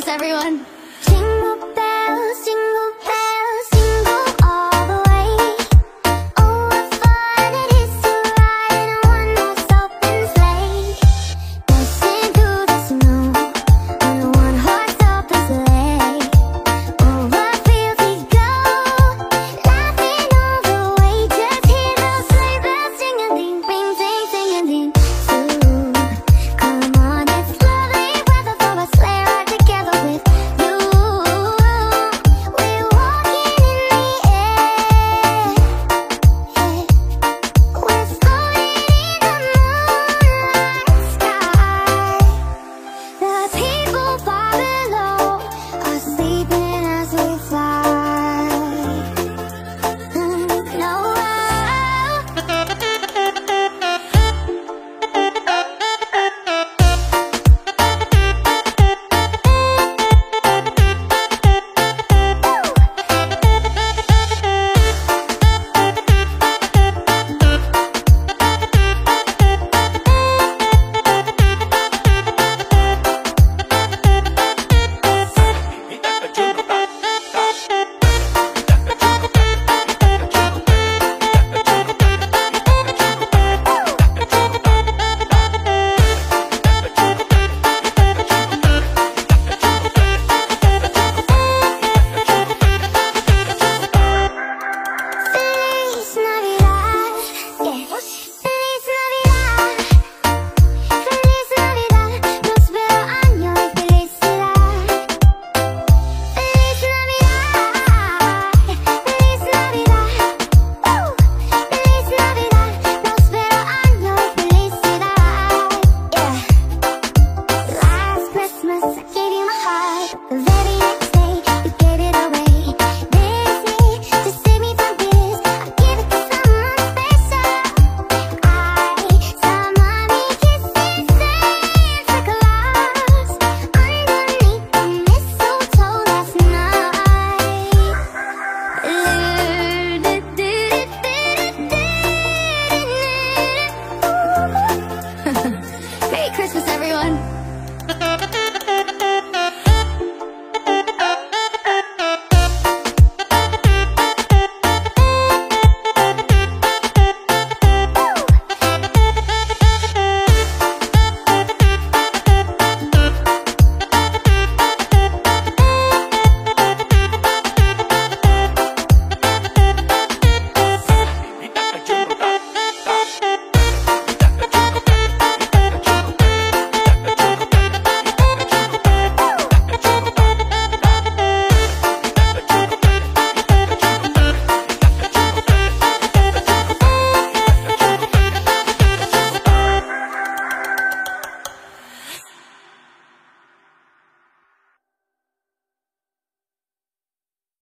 everyone. Jingle bells, jingle bells, jingle all the way. Oh, what fun it is to ride in a one-horse open sleigh. Dashing through the snow on a one-horse open sleigh. Over fields we go, laughing all the way. Just hear those sleigh bells jingling, ring, ting, ting-a-ling. Ooh, come on, it's lovely weather for a sleigh ride together with you. We're walking in the air, we're floating in the moonlight sky. The people far below are sleeping as we fly. No. Feliz Navidad, yeah. Feliz Navidad, Feliz Navidad, próspero año y felicidad. Feliz Navidad, Feliz Navidad, Feliz Navidad, próspero año y felicidad. Yeah. Last Christmas I gave you my heart, the very next day you gave it away. Disney, to save me from tears, I give it to someone special. I saw mommy kissing Santa Claus underneath the mistletoe last night. Merry Christmas, everyone.